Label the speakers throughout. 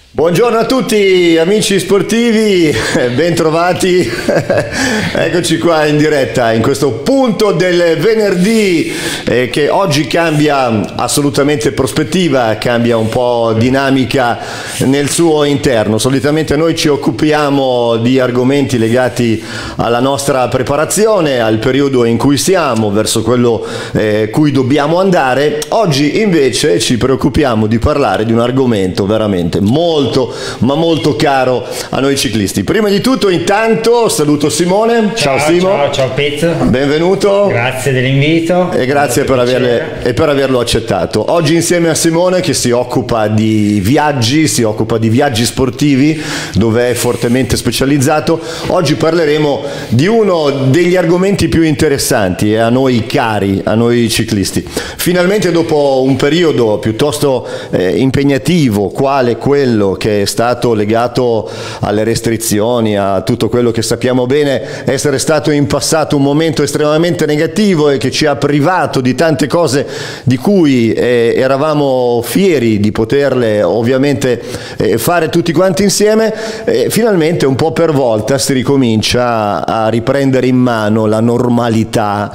Speaker 1: Buongiorno a tutti amici sportivi, bentrovati, eccoci qua in diretta in questo punto del venerdì che oggi cambia assolutamente prospettiva, cambia un po' dinamica nel suo interno. Solitamente noi ci occupiamo di argomenti legati alla nostra preparazione, al periodo in cui siamo, verso quello cui dobbiamo andare. Oggi invece ci preoccupiamo di parlare di un argomento veramente molto caro a noi ciclisti. Prima di tutto intanto saluto Simone. Ciao Simo.
Speaker 2: Ciao Pete.
Speaker 1: Benvenuto.
Speaker 2: Grazie dell'invito.
Speaker 1: E grazie per averlo accettato. Oggi insieme a Simone, che si occupa di viaggi sportivi, dove è fortemente specializzato, oggi parleremo di uno degli argomenti più interessanti e a noi cari, a noi ciclisti. Finalmente, dopo un periodo piuttosto impegnativo, quale quello che è stato legato alle restrizioni, a tutto quello che sappiamo bene essere stato in passato un momento estremamente negativo e che ci ha privato di tante cose di cui eravamo fieri di poterle ovviamente fare tutti quanti insieme, finalmente un po' per volta si ricomincia a riprendere in mano la normalità,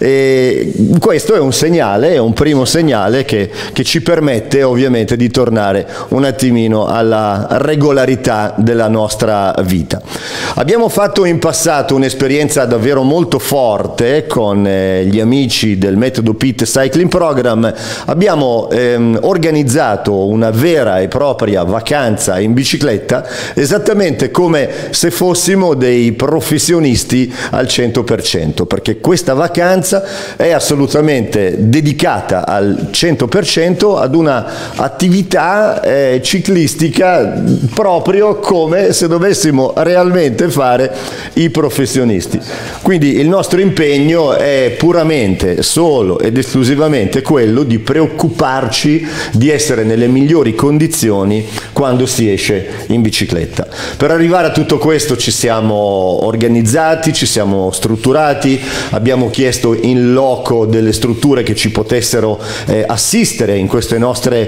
Speaker 1: e questo è un segnale, è un primo segnale che ci permette ovviamente di tornare un attimino alla regolarità della nostra vita. Abbiamo fatto in passato un'esperienza davvero molto forte con gli amici del Metodo Pit Cycling Program. Abbiamo organizzato una vera e propria vacanza in bicicletta, esattamente come se fossimo dei professionisti al 100%, perché questa vacanza è assolutamente dedicata al 100% ad una attività ciclistica proprio come se dovessimo realmente fare i professionisti. Quindi il nostro impegno è puramente, solo ed esclusivamente quello di preoccuparci di essere nelle migliori condizioni quando si esce in bicicletta. Per arrivare a tutto questo ci siamo organizzati, ci siamo strutturati, abbiamo chiesto in loco delle strutture che ci potessero assistere in queste nostre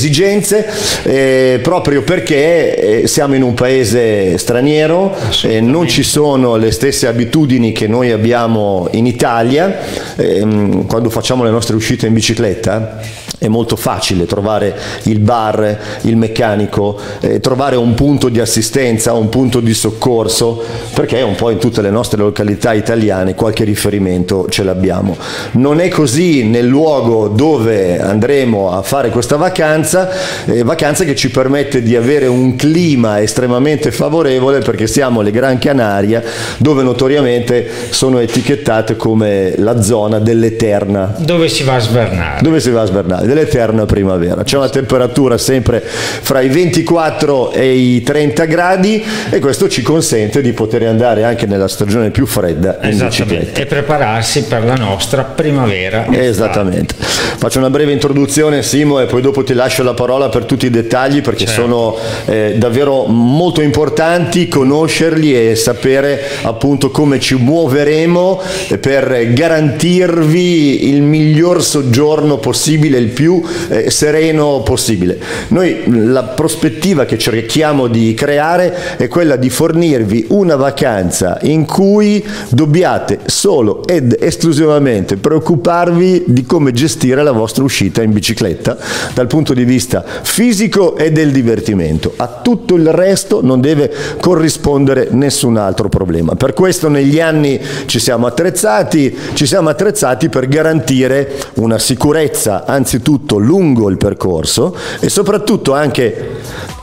Speaker 1: esigenze, proprio perché siamo in un paese straniero, non ci sono le stesse abitudini che noi abbiamo in Italia. Quando facciamo le nostre uscite in bicicletta è molto facile trovare il bar, il meccanico, trovare un punto di assistenza, un punto di soccorso, perché un po' in tutte le nostre località italiane qualche riferimento ce l'abbiamo. Non è così nel luogo dove andremo a fare questa vacanza che ci permette di avere un clima estremamente favorevole, perché siamo alle Gran Canaria, dove notoriamente sono etichettate come la zona dell'eterna.
Speaker 2: Dove si va a svernare. Dell'eterna primavera. C'è una temperatura sempre fra i 24 e i 30 gradi e questo ci consente di poter andare anche nella stagione più fredda in bicicletta. E prepararsi per la nostra primavera.
Speaker 1: Esattamente. Faccio una breve introduzione, Simo, e poi dopo ti lascio la parola per tutti i dettagli, perché sono davvero molto importanti conoscerli e sapere appunto come ci muoveremo per garantirvi il miglior soggiorno possibile, il più sereno possibile. Noi la prospettiva che cerchiamo di creare è quella di fornirvi una vacanza in cui dobbiate solo ed esclusivamente preoccuparvi di come gestire la vostra uscita in bicicletta dal punto di vista fisico e del divertimento. A tutto il resto non deve corrispondere nessun altro problema. Per questo negli anni ci siamo attrezzati per garantire una sicurezza anzitutto lungo il percorso e soprattutto anche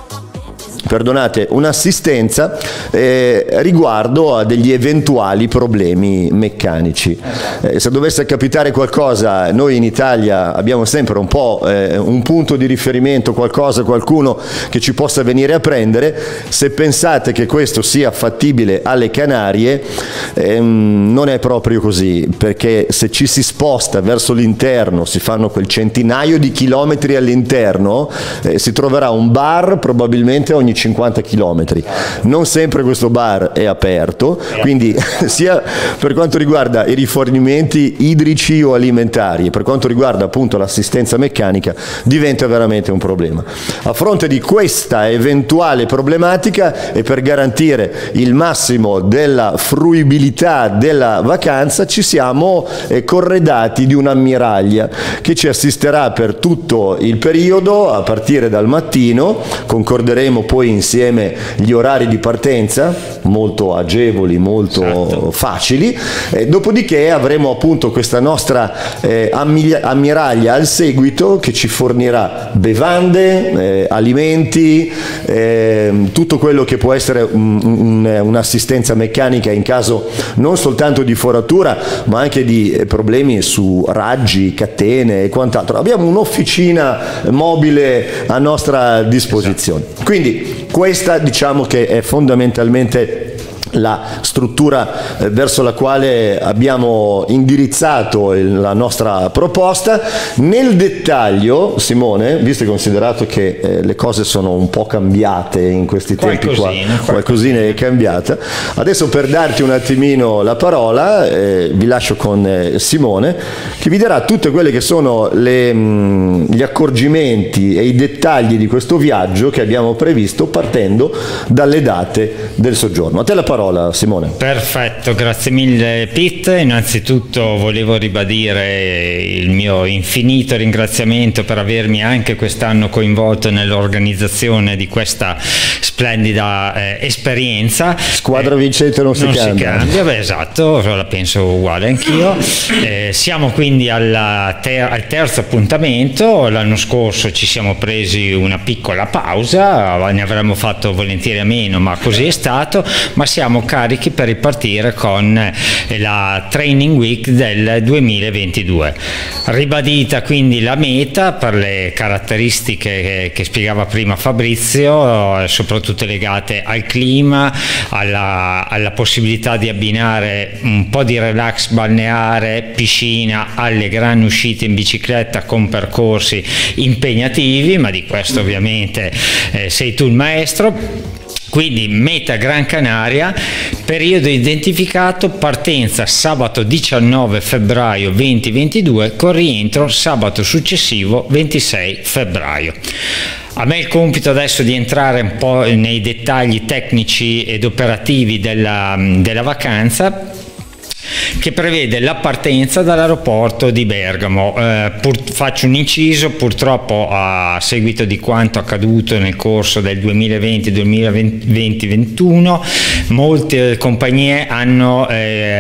Speaker 1: un'assistenza riguardo a degli eventuali problemi meccanici. Se dovesse capitare qualcosa, noi in Italia abbiamo sempre un po' un punto di riferimento, qualcuno che ci possa venire a prendere. Se pensate che questo sia fattibile alle Canarie, non è proprio così, perché se ci si sposta verso l'interno, si fanno quel centinaio di chilometri all'interno, si troverà un bar probabilmente ogni 50 km. Non sempre questo bar è aperto, quindi sia per quanto riguarda i rifornimenti idrici o alimentari e per quanto riguarda appunto l'assistenza meccanica diventa veramente un problema. A fronte di questa eventuale problematica e per garantire il massimo della fruibilità della vacanza ci siamo corredati di un'ammiraglia che ci assisterà per tutto il periodo a partire dal mattino. Concorderemo poi insieme gli orari di partenza, molto agevoli, molto facili, dopodiché avremo appunto questa nostra ammiraglia al seguito che ci fornirà bevande, alimenti, tutto quello che può essere un'assistenza meccanica in caso non soltanto di foratura ma anche di problemi su raggi, catene e quant'altro. Abbiamo un'officina mobile a nostra disposizione. Quindi questa diciamo che è fondamentalmente la struttura verso la quale abbiamo indirizzato la nostra proposta. Nel dettaglio, Simone, visto e considerato che le cose sono un po' cambiate in questi tempi qua, qualcosina è cambiata, adesso per darti un attimino la parola vi lascio con Simone che vi darà tutte quelle che sono gli accorgimenti e i dettagli di questo viaggio che abbiamo previsto partendo dalle date del soggiorno. A te la parola, Simone.
Speaker 3: Perfetto, grazie mille Pete. Innanzitutto volevo ribadire il mio infinito ringraziamento per avermi anche quest'anno coinvolto nell'organizzazione di questa splendida esperienza.
Speaker 1: Squadra vincente non si cambia.
Speaker 3: Beh, esatto, la penso uguale anch'io. Siamo quindi al terzo appuntamento. L'anno scorso ci siamo presi una piccola pausa, ne avremmo fatto volentieri a meno, ma così è stato, ma siamo carichi per ripartire con la Training Week del 2022. Ribadita quindi la meta per le caratteristiche che spiegava prima Fabrizio, soprattutto legate al clima, alla possibilità di abbinare un po' di relax balneare, piscina, alle grandi uscite in bicicletta con percorsi impegnativi, ma di questo ovviamente sei tu il maestro. Quindi meta Gran Canaria, periodo identificato, partenza sabato 19 febbraio 2022 con rientro sabato successivo 26 febbraio. A me il compito adesso di entrare un po' nei dettagli tecnici ed operativi della vacanza, che prevede la partenza dall'aeroporto di Bergamo. Faccio un inciso: purtroppo a seguito di quanto accaduto nel corso del 2020-2021 molte compagnie hanno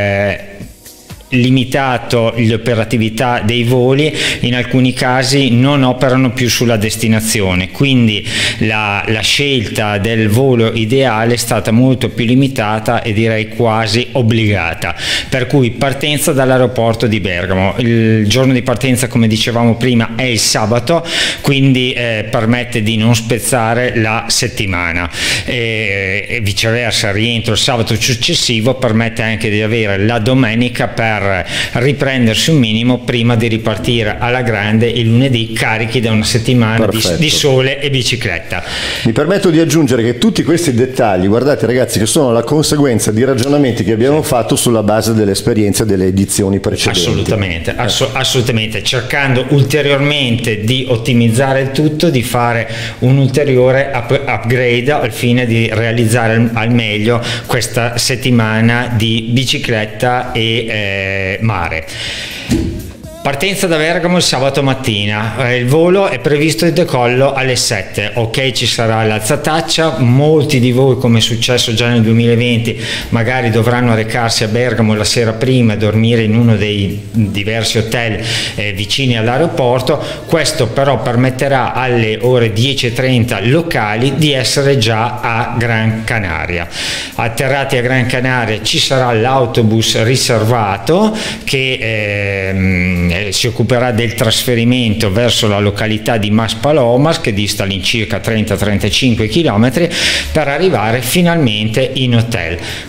Speaker 3: limitato l'operatività dei voli, in alcuni casi non operano più sulla destinazione, quindi la scelta del volo ideale è stata molto più limitata e direi quasi obbligata, per cui partenza dall'aeroporto di Bergamo. Il giorno di partenza, come dicevamo prima, è il sabato, quindi permette di non spezzare la settimana, e viceversa rientro il sabato successivo permette anche di avere la domenica per riprendersi un minimo prima di ripartire alla grande il lunedì, carichi da una settimana di sole e bicicletta.
Speaker 1: Mi permetto di aggiungere che tutti questi dettagli, guardate ragazzi, che sono la conseguenza di ragionamenti che abbiamo fatto sulla base dell'esperienza delle edizioni precedenti.
Speaker 3: Assolutamente, assolutamente, cercando ulteriormente di ottimizzare il tutto, di fare un ulteriore upgrade al fine di realizzare al meglio questa settimana di bicicletta e mare. Partenza da Bergamo il sabato mattina, il volo è previsto il decollo alle 7, ok, ci sarà l'alzataccia. Molti di voi, come è successo già nel 2020, magari dovranno recarsi a Bergamo la sera prima e dormire in uno dei diversi hotel vicini all'aeroporto. Questo però permetterà alle ore 10:30 locali di essere già a Gran Canaria. Atterrati a Gran Canaria ci sarà l'autobus riservato che si occuperà del trasferimento verso la località di Maspalomas, che dista all'incirca 30-35 km, per arrivare finalmente in hotel.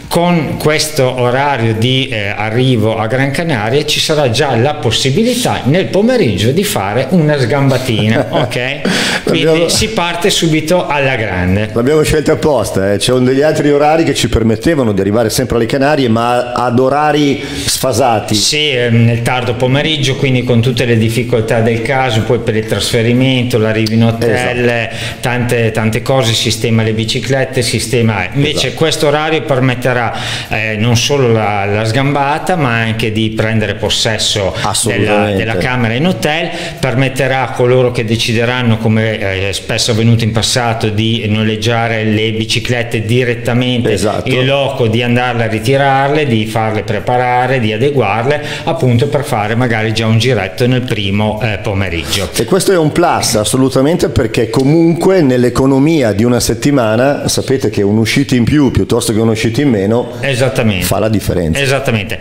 Speaker 3: Con questo orario di arrivo a Gran Canaria ci sarà già la possibilità nel pomeriggio di fare una sgambatina, ok? Quindi si parte subito alla grande.
Speaker 1: L'abbiamo scelta apposta, c'erano degli altri orari che ci permettevano di arrivare sempre alle Canarie, ma ad orari sfasati.
Speaker 3: Sì, nel tardo pomeriggio, quindi con tutte le difficoltà del caso, poi per il trasferimento, l'arrivo in hotel, tante cose, sistema le biciclette, invece questo orario permetterà non solo la sgambata, ma anche di prendere possesso della camera in hotel, permetterà a coloro che decideranno, come spesso è avvenuto in passato, di noleggiare le biciclette direttamente in loco, di andarle a ritirarle, di farle preparare, di adeguarle, appunto per fare magari già un giretto nel primo pomeriggio.
Speaker 1: E questo è un plus assolutamente, perché comunque nell'economia di una settimana sapete che un'uscita in più piuttosto che un'uscita in meno fa la differenza.
Speaker 3: Esattamente.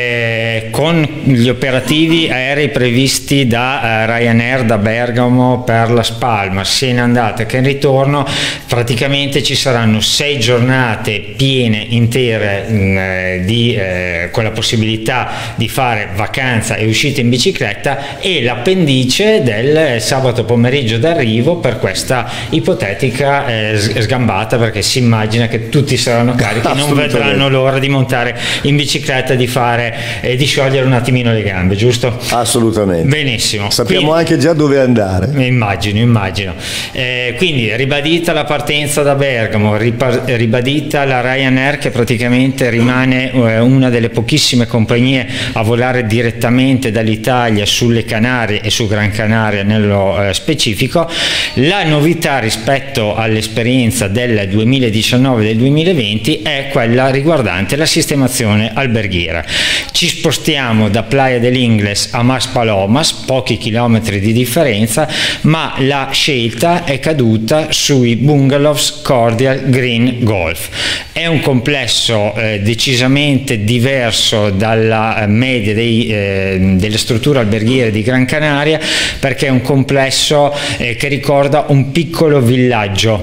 Speaker 3: Con gli operativi aerei previsti da Ryanair da Bergamo per Las Palmas, sia in andata che in ritorno, praticamente ci saranno 6 giornate piene, intere, con la possibilità di fare vacanza e uscite in bicicletta, e l'appendice del sabato pomeriggio d'arrivo per questa ipotetica sgambata, perché si immagina che tutti saranno carichi, non vedranno l'ora di montare in bicicletta, di fare di sciogliere un attimino le gambe, giusto?
Speaker 1: Assolutamente.
Speaker 3: Benissimo.
Speaker 1: Sappiamo anche già dove andare.
Speaker 3: Immagino. Quindi ribadita la partenza da Bergamo, ribadita la Ryanair, che praticamente rimane una delle pochissime compagnie a volare direttamente dall'Italia sulle Canarie e su Gran Canaria nello specifico. La novità rispetto all'esperienza del 2019 e del 2020 è quella riguardante la sistemazione alberghiera. Ci spostiamo da Playa del Ingles a Maspalomas, pochi chilometri di differenza, ma la scelta è caduta sui bungalows Cordial Green Golf. È un complesso decisamente diverso dalla media delle strutture alberghiere di Gran Canaria, perché è un complesso che ricorda un piccolo villaggio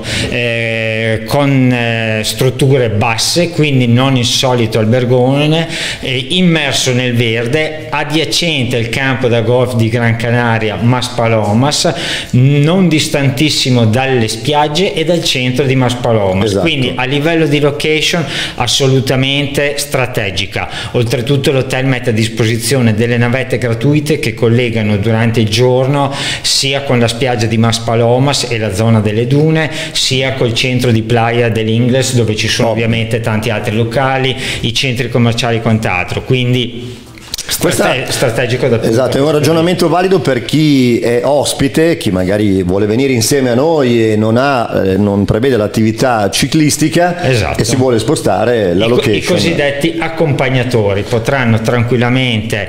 Speaker 3: con strutture basse, quindi non il solito albergone, immerso nel verde, adiacente al campo da golf di Gran Canaria Maspalomas, non distantissimo dalle spiagge e dal centro di Maspalomas, quindi a livello di location assolutamente strategica. Oltretutto l'hotel mette a disposizione delle navette gratuite che collegano durante il giorno sia con la spiaggia di Maspalomas e la zona delle dune, sia col centro di Playa del Ingles, dove ci sono ovviamente tanti altri locali, i centri commerciali e quant'altro, quindi strategico da tutto.
Speaker 1: Esatto, è un ragionamento valido per chi è ospite, chi magari vuole venire insieme a noi e non prevede l'attività ciclistica e si vuole spostare la location.
Speaker 3: I cosiddetti accompagnatori potranno tranquillamente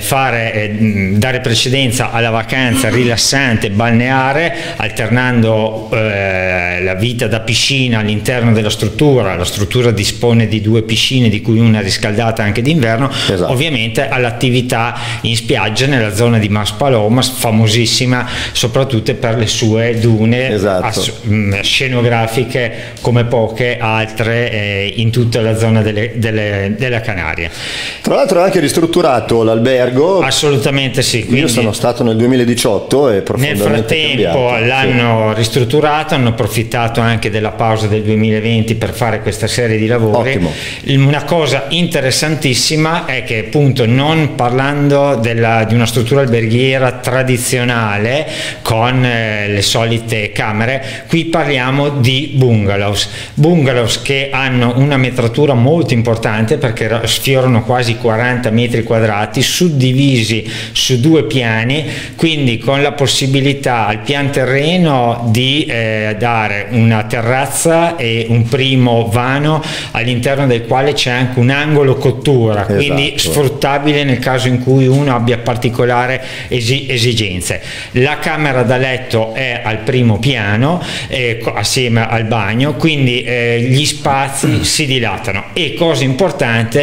Speaker 3: dare precedenza alla vacanza rilassante balneare, alternando la vita da piscina all'interno della struttura. La struttura dispone di 2 piscine, di cui una riscaldata anche d'inverno, ovviamente all'attività in spiaggia nella zona di Maspalomas, famosissima soprattutto per le sue dune scenografiche come poche altre in tutta la zona della Canaria.
Speaker 1: Tra l'altro è anche ristrutturato l'albergo.
Speaker 3: Assolutamente sì.
Speaker 1: Io sono stato nel 2018 e profondamente
Speaker 3: nel frattempo l'hanno ristrutturato, hanno approfittato anche della pausa del 2020 per fare questa serie di lavori.
Speaker 1: Ottimo.
Speaker 3: Una cosa interessantissima è che, appunto, non parlando di una struttura alberghiera tradizionale con le solite camere, qui parliamo di bungalows che hanno una metratura molto importante, perché sfiorano quasi 40 metri quadrati, suddivisi su 2 piani, quindi con la possibilità al pian terreno di dare una terrazza e un primo vano all'interno del quale c'è anche un angolo cottura, quindi sfruttabile nel caso in cui uno abbia particolari esigenze. La camera da letto è al primo piano assieme al bagno, quindi gli spazi si dilatano, e cosa importante,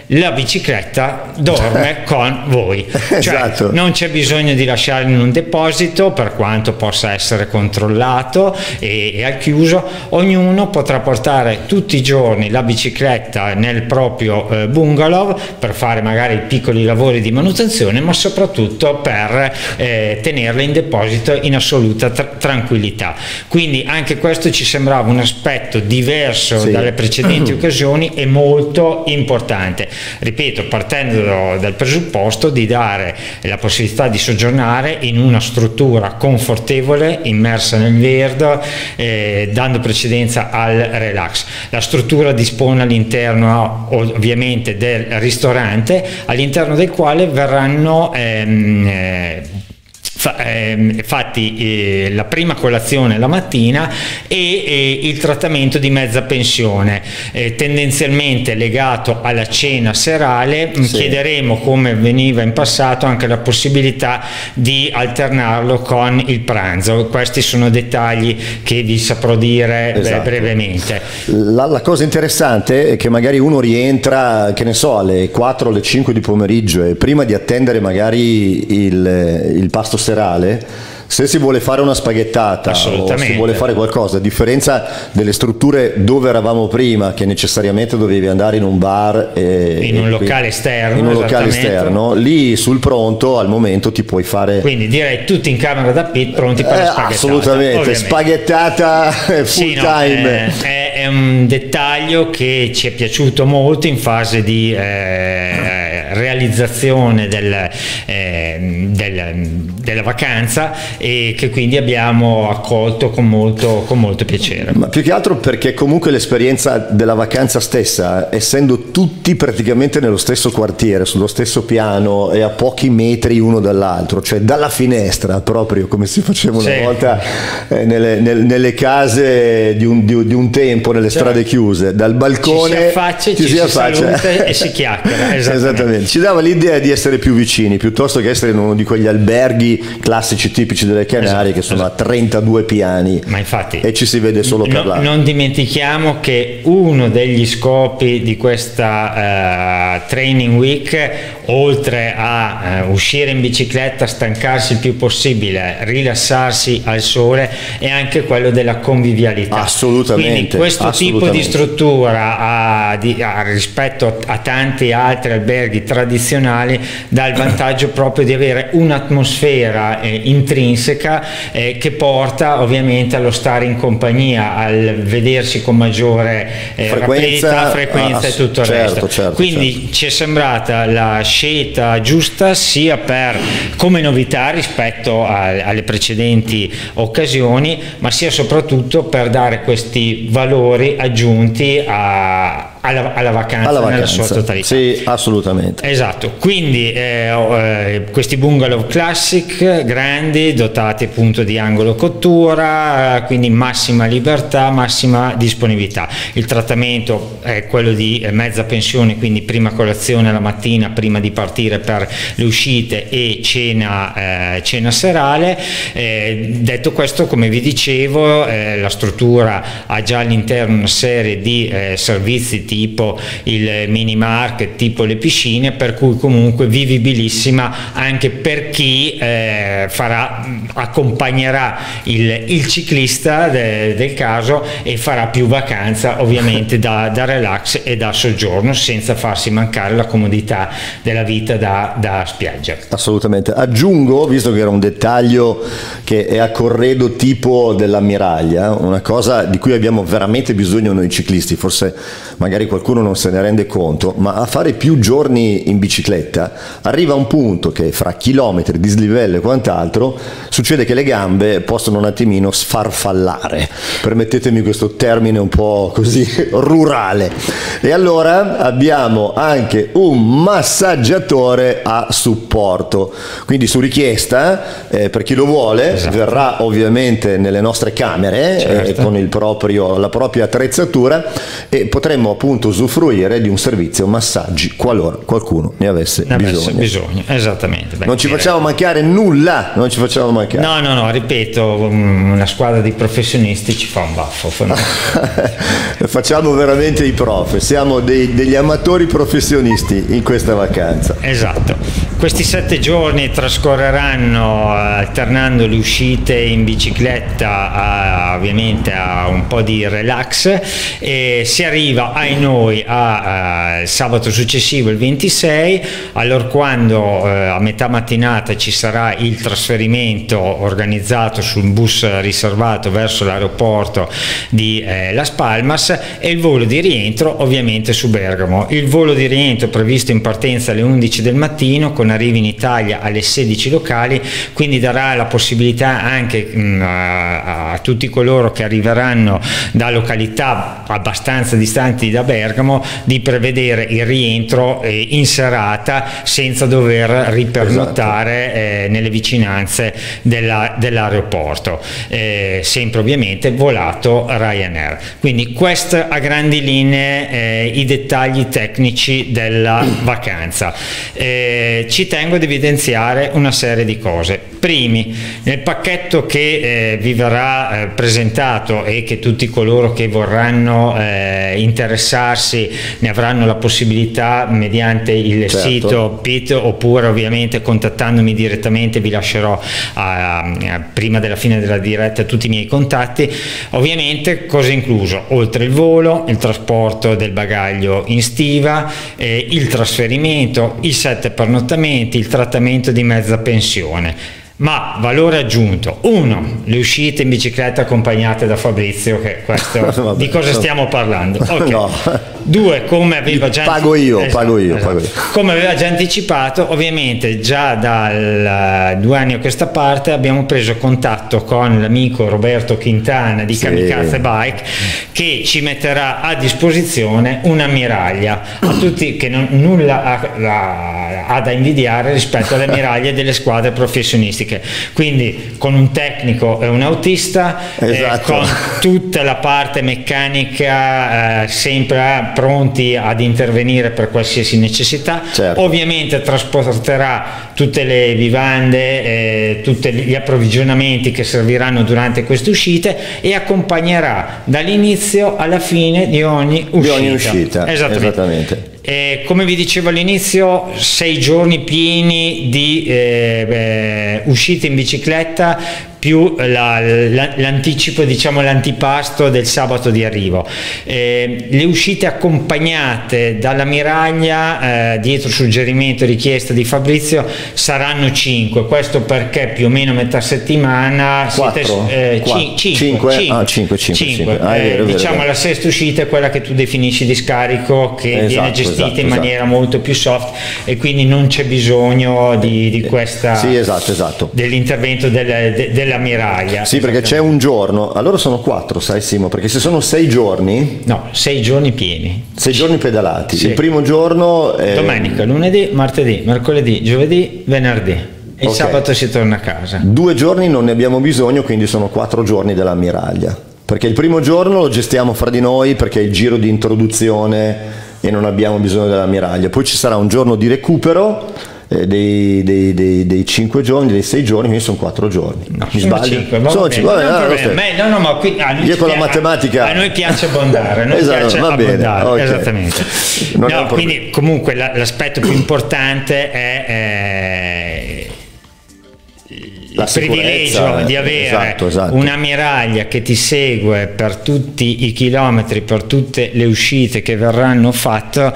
Speaker 3: la bicicletta dorme con voi, cioè
Speaker 1: Esatto.
Speaker 3: non c'è bisogno di lasciarla in un deposito, per quanto possa essere controllato e al chiuso. Ognuno potrà portare tutti i giorni la bicicletta nel proprio bungalow per fare magari piccoli lavori di manutenzione, ma soprattutto per tenerla in deposito in assoluta tranquillità. Quindi anche questo ci sembrava un aspetto diverso dalle precedenti occasioni e molto importante, ripeto, partendo dal presupposto di dare la possibilità di soggiornare in una struttura confortevole, immersa nel verde, dando precedenza al relax. La struttura dispone all'interno ovviamente del ristorante, all'interno del quale verranno fatti la prima colazione la mattina e il trattamento di mezza pensione, tendenzialmente legato alla cena serale. Chiederemo, come veniva in passato, anche la possibilità di alternarlo con il pranzo. Questi sono dettagli che vi saprò dire brevemente.
Speaker 1: La cosa interessante è che magari uno rientra, che ne so, alle 4 o alle 5 di pomeriggio, e prima di attendere magari il pasto serale, se si vuole fare una spaghettata o si vuole fare qualcosa, a differenza delle strutture dove eravamo prima, che necessariamente dovevi andare in un bar
Speaker 3: in un locale esterno,
Speaker 1: lì sul pronto al momento ti puoi fare,
Speaker 3: quindi direi tutti in camera da pit pronti per la spaghettata.
Speaker 1: Assolutamente, ovviamente. Spaghettata full time.
Speaker 3: È un dettaglio che ci è piaciuto molto in fase di realizzazione della vacanza, e che quindi abbiamo accolto con molto piacere.
Speaker 1: Ma più che altro perché comunque l'esperienza della vacanza stessa, essendo tutti praticamente nello stesso quartiere, sullo stesso piano e a pochi metri uno dall'altro, cioè dalla finestra, proprio come si faceva una volta nelle case di un tempo, nelle strade chiuse, dal balcone
Speaker 3: ci si saluta e si chiacchiera. Esattamente.
Speaker 1: Ci dava l'idea di essere più vicini, piuttosto che essere in uno di quegli alberghi classici tipici delle Canarie, che sono a 32 piani,
Speaker 3: ma infatti,
Speaker 1: e ci si vede solo per là.
Speaker 3: Non dimentichiamo che uno degli scopi di questa Training Week, oltre a uscire in bicicletta, stancarsi il più possibile, rilassarsi al sole, è anche quello della convivialità.
Speaker 1: Assolutamente.
Speaker 3: Quindi questo tipo di struttura rispetto a tanti altri alberghi tradizionali dà il vantaggio proprio di avere un'atmosfera intrinseca che porta ovviamente allo stare in compagnia, al vedersi con maggiore frequenza e tutto il resto. Quindi ci è sembrata la scelta giusta, sia come novità rispetto alle precedenti occasioni, ma sia soprattutto per dare questi valori aggiunti alla vacanza nella sua totalità.
Speaker 1: Sì, assolutamente.
Speaker 3: Esatto, quindi questi bungalow classic, grandi, dotati appunto di angolo cottura, quindi massima libertà, massima disponibilità. Il trattamento è quello di mezza pensione, quindi prima colazione la mattina prima di partire per le uscite e cena serale. Detto questo, come vi dicevo, la struttura ha già all'interno una serie di servizi tipo il mini market, tipo le piscine, per cui comunque vivibilissima anche per chi accompagnerà il ciclista del caso e farà più vacanza ovviamente da relax e da soggiorno, senza farsi mancare la comodità della vita da spiaggia.
Speaker 1: Assolutamente. Aggiungo, visto che era un dettaglio che è a corredo tipo dell'ammiraglia, una cosa di cui abbiamo veramente bisogno noi ciclisti, forse magari qualcuno non se ne rende conto, ma a fare più giorni in bicicletta arriva un punto che fra chilometri, dislivello e quant'altro succede che le gambe possono un attimino sfarfallare, permettetemi questo termine un po' così rurale, e allora abbiamo anche un massaggiatore a supporto, quindi su richiesta, per chi lo vuole, verrà ovviamente nelle nostre camere con la propria attrezzatura, e potremmo appunto appunto usufruire di un servizio massaggi qualora qualcuno ne avesse bisogno.
Speaker 3: Esattamente.
Speaker 1: Non ci facciamo mancare nulla, non ci facciamo mancare.
Speaker 3: No, ripeto, una squadra di professionisti ci fa un baffo.
Speaker 1: Facciamo veramente i prof, siamo degli amatori professionisti in questa vacanza.
Speaker 3: Esatto. Questi 7 giorni trascorreranno alternando le uscite in bicicletta ovviamente a un po' di relax, e si arriva ai noi al sabato successivo, il 26, allorquando a metà mattinata ci sarà il trasferimento organizzato sul bus riservato verso l'aeroporto di Las Palmas, e il volo di rientro ovviamente su Bergamo. Il volo di rientro previsto in partenza alle 11 del mattino con arrivi in Italia alle 16 locali, quindi darà la possibilità anche a tutti coloro che arriveranno da località abbastanza distanti da Bergamo di prevedere il rientro in serata senza dover ripernottare nelle vicinanze dell'aeroporto, sempre ovviamente volato Ryanair. Quindi questo a grandi linee i dettagli tecnici della vacanza. Ci tengo ad evidenziare una serie di cose. Primi, nel pacchetto che vi verrà presentato e che tutti coloro che vorranno interessarsi ne avranno la possibilità mediante il sito PIT, oppure ovviamente contattandomi direttamente vi lascerò prima della fine della diretta tutti i miei contatti. Ovviamente cosa è incluso? Oltre il volo, il trasporto del bagaglio in stiva, il trasferimento, i 7 pernottamenti, il trattamento di mezza pensione. Ma valore aggiunto: 1, le uscite in bicicletta accompagnate da Fabrizio, che questo vabbè, di cosa stiamo parlando? Okay.
Speaker 1: No.
Speaker 3: 2, come aveva già
Speaker 1: pago io.
Speaker 3: Come aveva già anticipato, ovviamente già dal 2 anni a questa parte abbiamo preso contatto con l'amico Roberto Quintana di Kamikaze Bike, che ci metterà a disposizione un'ammiraglia a tutti, che nulla ha da invidiare rispetto alle ammiraglie delle squadre professionistiche, quindi con un tecnico e un autista, con tutta la parte meccanica sempre pronti ad intervenire per qualsiasi necessità. Ovviamente trasporterà tutte le vivande, tutti gli approvvigionamenti che serviranno durante queste uscite, e accompagnerà dall'inizio alla fine di ogni uscita. Esattamente. Come vi dicevo all'inizio, 6 giorni pieni di uscite in bicicletta più l'anticipo, diciamo l'antipasto del sabato di arrivo. Le uscite accompagnate dall'ammiraglia, dietro suggerimento e richiesta di Fabrizio, saranno 5. Questo perché più o meno metà settimana 5. Diciamo la sesta uscita è quella che tu definisci di scarico, che viene gestita in maniera molto più soft, e quindi non c'è bisogno di questa dell'intervento dell'ammiraglia.
Speaker 1: Sì, perché c'è un giorno, allora sono 4, sai Simo, perché se sono 6 giorni...
Speaker 3: No, 6 giorni pieni.
Speaker 1: 6 giorni pedalati. Sì. Il primo giorno è...
Speaker 3: domenica, lunedì, martedì, mercoledì, giovedì, venerdì. E il sabato si torna a casa.
Speaker 1: 2 giorni non ne abbiamo bisogno, quindi sono 4 giorni dell'ammiraglia. Perché il primo giorno lo gestiamo fra di noi, perché è il giro di introduzione e non abbiamo bisogno dell'ammiraglia. Poi ci sarà un giorno di recupero dei 5 giorni, dei 6 giorni, quindi sono 4 giorni.
Speaker 3: No, mi sbaglio? Sono 5, ma qui
Speaker 1: io con la matematica
Speaker 3: a noi piace abbondare, a noi piace abbondare, okay. Esattamente. Quindi comunque l'aspetto più importante è il privilegio di avere un'ammiraglia che ti segue per tutti i chilometri, per tutte le uscite che verranno fatte,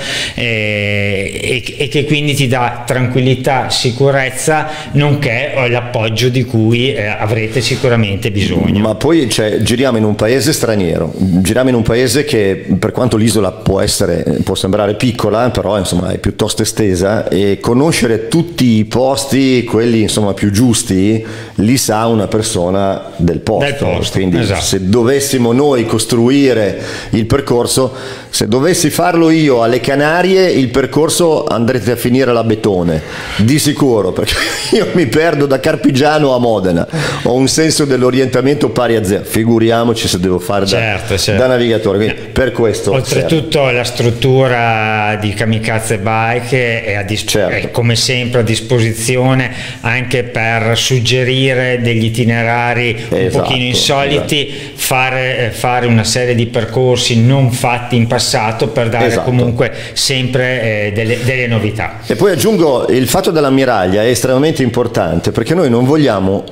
Speaker 3: e che quindi ti dà tranquillità, sicurezza, nonché l'appoggio di cui avrete sicuramente bisogno.
Speaker 1: Ma poi giriamo in un paese straniero, giriamo in un paese che, per quanto l'isola può sembrare piccola, però insomma è piuttosto estesa, e conoscere tutti i posti, quelli insomma più giusti, li sa una persona del posto. Quindi
Speaker 3: esatto.
Speaker 1: Se dovessimo noi costruire il percorso, se dovessi farlo io alle Canarie, il percorso andrete a finire alla Betone, di sicuro, perché io mi perdo da Carpigiano a Modena, ho un senso dell'orientamento pari a zero, figuriamoci se devo fare da navigatore. Quindi, per questo
Speaker 3: oltretutto la struttura di Kamikaze Bike è come sempre a disposizione anche per suggerire degli itinerari un pochino insoliti, fare una serie di percorsi non fatti in passato per dare comunque sempre delle novità.
Speaker 1: E poi aggiungo, il fatto dell'ammiraglia è estremamente importante, perché noi non vogliamo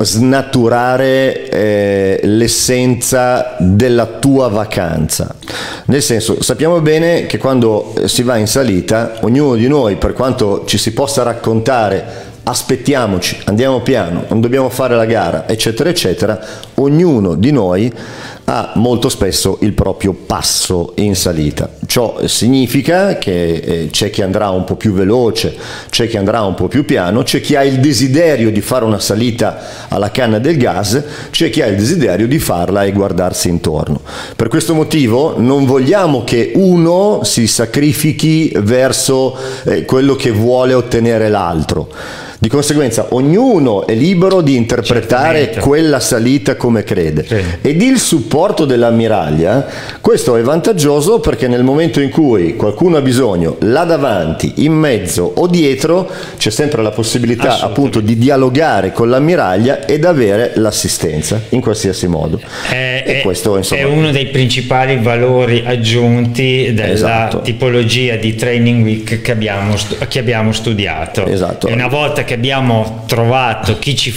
Speaker 1: snaturare l'essenza della tua vacanza. Nel senso, sappiamo bene che quando si va in salita, ognuno di noi, per quanto ci si possa raccontare aspettiamoci, andiamo piano, non dobbiamo fare la gara, eccetera eccetera, ognuno di noi ha molto spesso il proprio passo in salita. Ciò significa che c'è chi andrà un po' più veloce, c'è chi andrà un po' più piano, c'è chi ha il desiderio di fare una salita alla canna del gas, c'è chi ha il desiderio di farla e guardarsi intorno. Per questo motivo non vogliamo che uno si sacrifichi verso quello che vuole ottenere l'altro. Di conseguenza ognuno è libero di interpretare quella salita come crede. Ed il supporto dell'ammiraglia, questo è vantaggioso perché nel momento in cui qualcuno ha bisogno, là davanti, in mezzo o dietro, c'è sempre la possibilità appunto di dialogare con l'ammiraglia ed avere l'assistenza in qualsiasi modo. E questo, insomma,
Speaker 3: è uno dei principali valori aggiunti della tipologia di Training Week che abbiamo studiato. E una volta che abbiamo trovato chi ci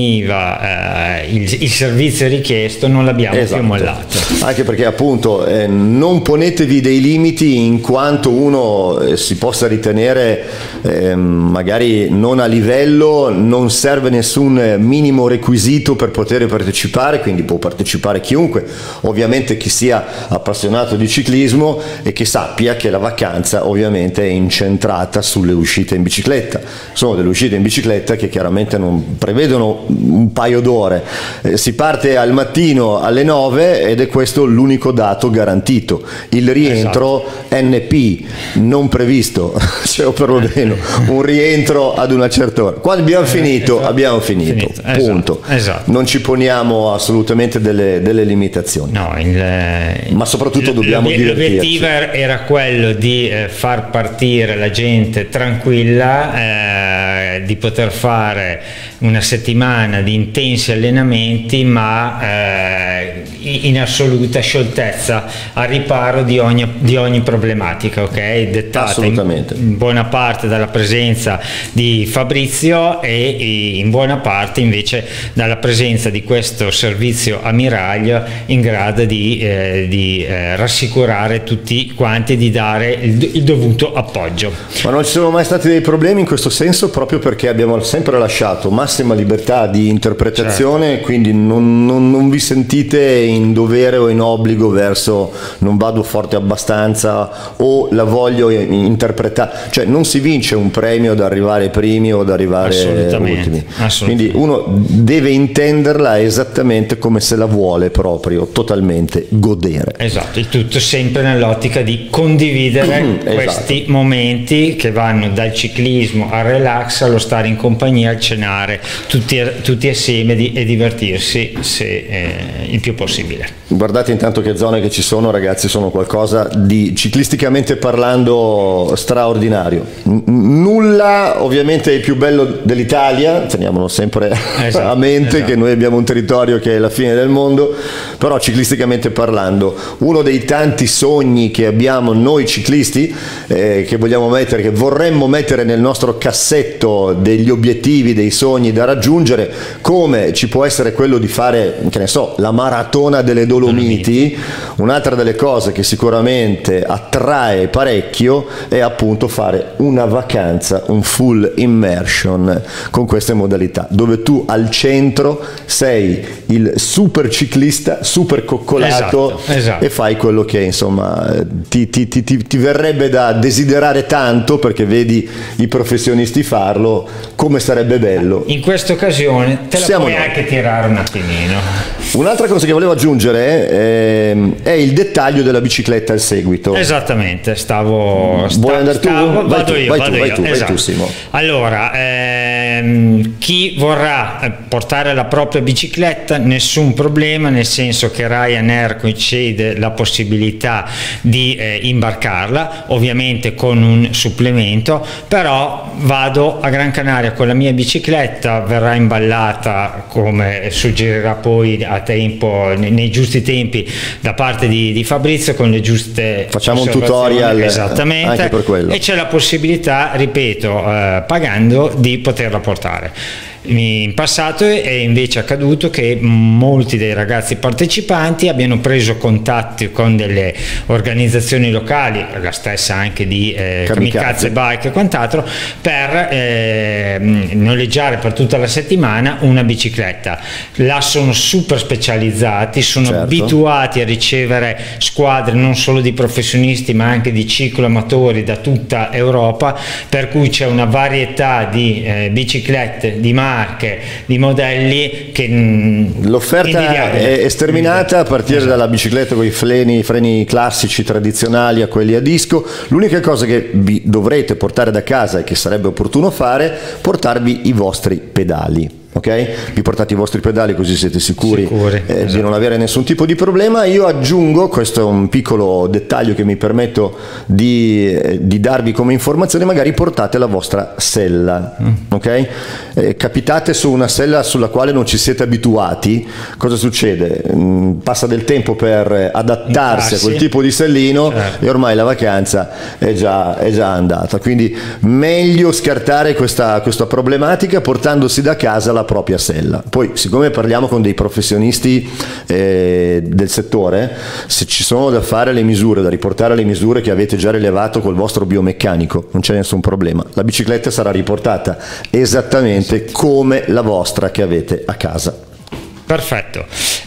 Speaker 3: forniva il servizio richiesto, non l'abbiamo più mollato.
Speaker 1: Anche perché appunto non ponetevi dei limiti in quanto uno si possa ritenere magari non a livello, non serve nessun minimo requisito per poter partecipare, quindi può partecipare chiunque, ovviamente chi sia appassionato di ciclismo e che sappia che la vacanza ovviamente è incentrata sulle uscite in bicicletta. Sono delle uscite in bicicletta che chiaramente non prevedono un paio d'ore, si parte al mattino alle 9 ed è questo l'unico dato garantito. Il rientro NP non previsto, cioè o perlomeno un rientro ad una certa ora. Quando abbiamo finito, abbiamo finito, punto. Non ci poniamo assolutamente delle limitazioni, ma soprattutto dobbiamo divertirci.
Speaker 3: L'obiettivo era quello di far partire la gente tranquilla, di poter fare una settimana di intensi allenamenti, ma in assoluta scioltezza, a riparo di ogni problematica, dettata in buona parte dalla presenza di Fabrizio e in buona parte invece dalla presenza di questo servizio ammiraglio in grado di rassicurare tutti quanti, di dare il dovuto appoggio.
Speaker 1: Ma non ci sono mai stati dei problemi in questo senso, proprio perché abbiamo sempre lasciato massima libertà di interpretazione, quindi non vi sentite in dovere o in obbligo verso non vado forte abbastanza o la voglio interpretare, cioè non si vince un premio ad arrivare primi o ad arrivare ultimi, quindi uno deve intenderla esattamente come se la vuole proprio totalmente godere.
Speaker 3: Il tutto sempre nell'ottica di condividere questi momenti che vanno dal ciclismo al relax, allo stare in compagnia, al cenare tutti assieme e divertirsi il più possibile.
Speaker 1: Guardate intanto che zone che ci sono, ragazzi, sono qualcosa di ciclisticamente parlando straordinario. Nulla ovviamente è più bello dell'Italia, teniamolo sempre a mente che noi abbiamo un territorio che è la fine del mondo, però ciclisticamente parlando uno dei tanti sogni che abbiamo noi ciclisti, che vogliamo mettere, che vorremmo mettere nel nostro cassetto degli obiettivi, dei sogni da raggiungere, come ci può essere quello di fare, che ne so, la maratona zona delle Dolomiti, un'altra delle cose che sicuramente attrae parecchio è appunto fare una vacanza, un full immersion con queste modalità, dove tu al centro sei il super ciclista, super coccolato,
Speaker 3: esatto.
Speaker 1: E fai quello che insomma ti verrebbe da desiderare tanto, perché vedi i professionisti farlo, come sarebbe bello.
Speaker 3: In questa occasione te la puoi anche tirare un attimino.
Speaker 1: Un'altra cosa che volevo aggiungere è il dettaglio della bicicletta al seguito.
Speaker 3: Esattamente,
Speaker 1: vuoi andare tu?
Speaker 3: Vado io.
Speaker 1: Vai tu, Simo.
Speaker 3: Allora, chi vorrà portare la propria bicicletta, nessun problema, nel senso che Ryanair concede la possibilità di imbarcarla, ovviamente con un supplemento, però vado a Gran Canaria con la mia bicicletta, verrà imballata come suggerirà poi a tempo, nei giusti tempi da parte di Fabrizio, con le giuste
Speaker 1: facciamo un tutorial
Speaker 3: esattamente,
Speaker 1: anche per quello,
Speaker 3: e c'è la possibilità, ripeto, pagando, di poterla portare. In passato è invece accaduto che molti dei ragazzi partecipanti abbiano preso contatti con delle organizzazioni locali, la stessa anche di Kamikaze Bike e quant'altro, per noleggiare per tutta la settimana una bicicletta. Là sono super specializzati, sono abituati a ricevere squadre non solo di professionisti ma anche di cicloamatori da tutta Europa, per cui c'è una varietà di biciclette, di marche, di modelli che
Speaker 1: l'offerta è sterminata, a partire dalla bicicletta con i freni classici tradizionali a quelli a disco. L'unica cosa che vi dovrete portare da casa e che sarebbe opportuno fare, portarvi i vostri pedali. Ok? Vi portate i vostri pedali, così siete sicuri di non avere nessun tipo di problema. Io aggiungo, questo è un piccolo dettaglio che mi permetto di darvi come informazione: magari portate la vostra sella, ok? Capitate su una sella sulla quale non ci siete abituati, cosa succede? Passa del tempo per adattarsi a quel tipo di sellino, e ormai la vacanza è già andata, quindi meglio scartare questa problematica portandosi da casa la propria sella. Poi, siccome parliamo con dei professionisti del settore, se ci sono da fare le misure, da riportare le misure che avete già rilevato col vostro biomeccanico, non c'è nessun problema, la bicicletta sarà riportata esattamente come la vostra che avete a casa.
Speaker 3: Perfetto,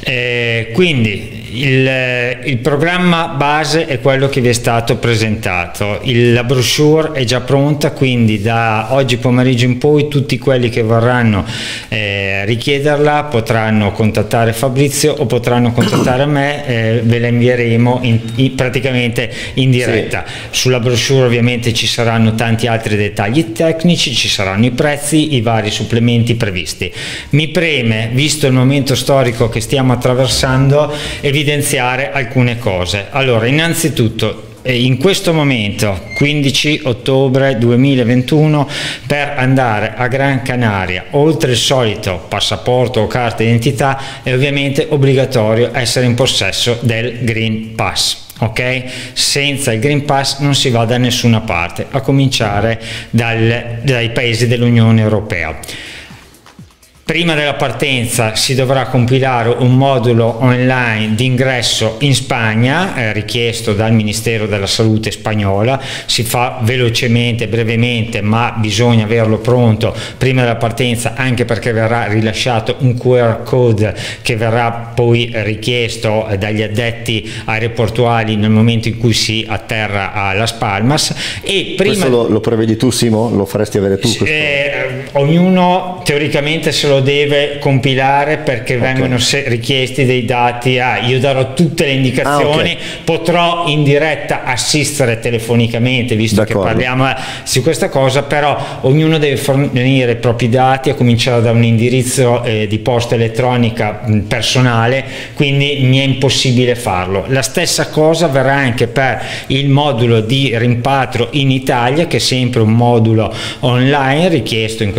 Speaker 3: quindi il programma base è quello che vi è stato presentato, la brochure è già pronta, quindi da oggi pomeriggio in poi tutti quelli che vorranno richiederla potranno contattare Fabrizio o potranno contattare me, ve la invieremo praticamente in diretta. Sulla brochure ovviamente ci saranno tanti altri dettagli tecnici, ci saranno i prezzi, i vari supplementi previsti. Mi preme, visto il momento storico che stiamo attraversando, evidenziare alcune cose. Allora, innanzitutto, in questo momento 15 ottobre 2021 per andare a Gran Canaria, oltre il solito passaporto o carta d'identità, è ovviamente obbligatorio essere in possesso del Green Pass. Ok? Senza il Green Pass non si va da nessuna parte, a cominciare dai paesi dell'Unione Europea. Prima della partenza si dovrà compilare un modulo online di ingresso in Spagna, richiesto dal Ministero della Salute spagnola. Si fa velocemente, brevemente, ma bisogna averlo pronto prima della partenza, anche perché verrà rilasciato un QR code che verrà poi richiesto dagli addetti aeroportuali nel momento in cui si atterra a Las Palmas. E prima...
Speaker 1: Questo lo prevedi tu, Simo? Lo faresti avere tu?
Speaker 3: Ognuno teoricamente se lo deve compilare, perché vengono richiesti dei dati. Io darò tutte le indicazioni, potrò in diretta assistere telefonicamente, visto che parliamo su questa cosa, però ognuno deve fornire i propri dati, a cominciare da un indirizzo di posta elettronica personale, quindi mi è impossibile farlo. La stessa cosa verrà anche per il modulo di rimpatrio in Italia, che è sempre un modulo online richiesto in questo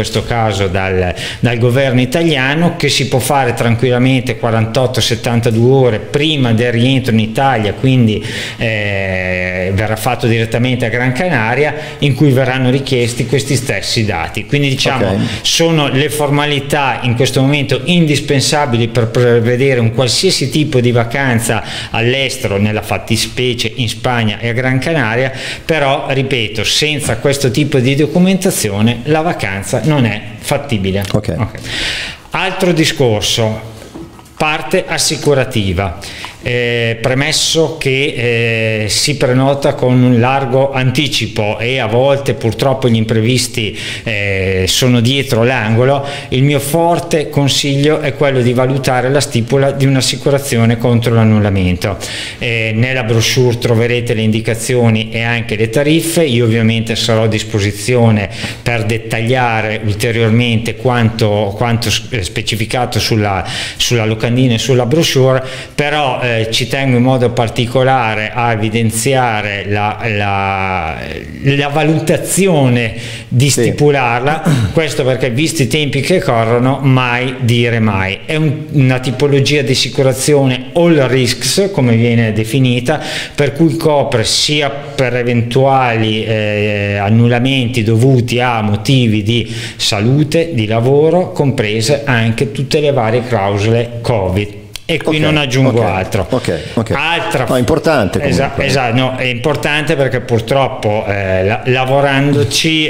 Speaker 3: questo caso dal governo italiano, che si può fare tranquillamente 48-72 ore prima del rientro in Italia, quindi verrà fatto direttamente a Gran Canaria, in cui verranno richiesti questi stessi dati. Quindi diciamo sono le formalità in questo momento indispensabili per prevedere un qualsiasi tipo di vacanza all'estero, nella fattispecie in Spagna e a Gran Canaria, però ripeto, senza questo tipo di documentazione la vacanza non è fattibile. Altro discorso, parte assicurativa. Premesso che si prenota con un largo anticipo e a volte purtroppo gli imprevisti sono dietro l'angolo, il mio forte consiglio è quello di valutare la stipula di un'assicurazione contro l'annullamento. Nella brochure troverete le indicazioni e anche le tariffe. Io ovviamente sarò a disposizione per dettagliare ulteriormente quanto specificato sulla locandina e sulla brochure, però ci tengo in modo particolare a evidenziare la valutazione di stipularla, questo perché visti i tempi che corrono, mai dire mai. È una tipologia di assicurazione all risks, come viene definita, per cui copre sia per eventuali annullamenti dovuti a motivi di salute, di lavoro, comprese anche tutte le varie clausole Covid. E qui non aggiungo altro. Altra,
Speaker 1: importante comunque.
Speaker 3: Esatto, no, è importante perché purtroppo lavorandoci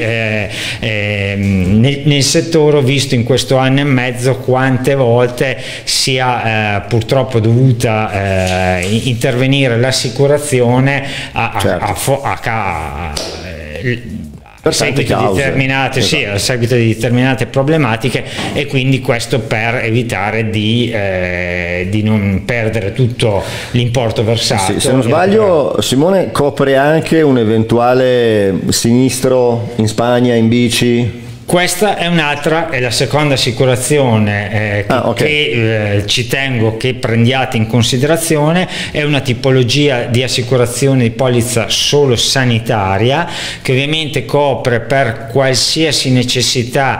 Speaker 3: nel settore ho visto in questo anno e mezzo quante volte sia purtroppo dovuta intervenire l'assicurazione a seguito di determinate problematiche, e quindi questo per evitare di non perdere tutto l'importo versato.
Speaker 1: Se non sbaglio, Simone, copre anche un eventuale sinistro in Spagna in bici?
Speaker 3: Questa è un'altra, è la seconda assicurazione che ci tengo che prendiate in considerazione. È una tipologia di assicurazione di polizza solo sanitaria, che ovviamente copre per qualsiasi necessità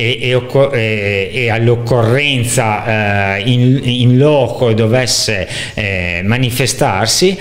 Speaker 3: e all'occorrenza in loco dovesse manifestarsi,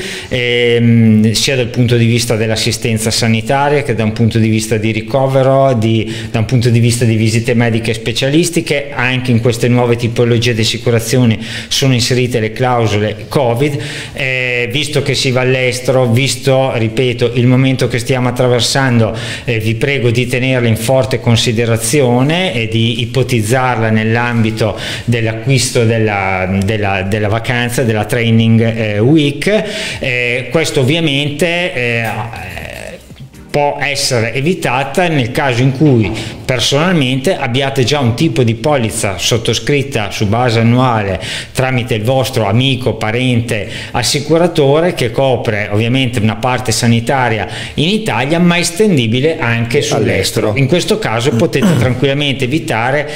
Speaker 3: sia dal punto di vista dell'assistenza sanitaria che da un punto di vista di ricovero, da un punto di vista di visite mediche specialistiche. Anche in queste nuove tipologie di assicurazioni sono inserite le clausole Covid. Visto che si va all'estero, visto, ripeto, il momento che stiamo attraversando, vi prego di tenerla in forte considerazione e di ipotizzarla nell'ambito dell'acquisto della vacanza, della training week. Questo ovviamente può essere evitata nel caso in cui personalmente abbiate già un tipo di polizza sottoscritta su base annuale tramite il vostro amico, parente, assicuratore, che copre ovviamente una parte sanitaria in Italia ma estendibile anche sull'estero. In questo caso potete tranquillamente evitare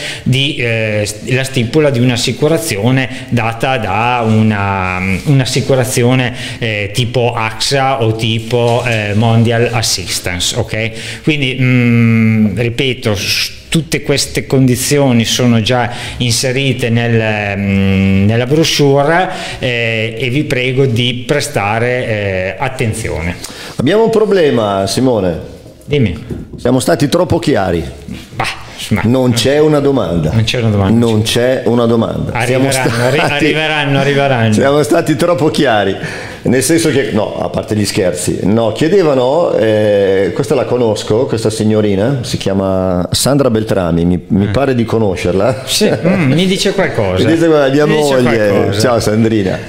Speaker 3: la stipula di un'assicurazione data da un'assicurazione tipo AXA o tipo Mondial Assistance. Quindi ripeto, tutte queste condizioni sono già inserite nella brochure e vi prego di prestare attenzione.
Speaker 1: Abbiamo un problema, Simone.
Speaker 3: Dimmi.
Speaker 1: Siamo stati troppo chiari. Non c'è una domanda.
Speaker 3: Non c'è una domanda.
Speaker 1: Non c'è una domanda.
Speaker 3: Arriveranno.
Speaker 1: Siamo stati troppo chiari. Nel senso che, no, a parte gli scherzi, no, chiedevano, questa la conosco, questa signorina, si chiama Sandra Beltrami, mi pare di conoscerla.
Speaker 3: Sì, mi dice qualcosa.
Speaker 1: Mi dice mia moglie, ciao Sandrina.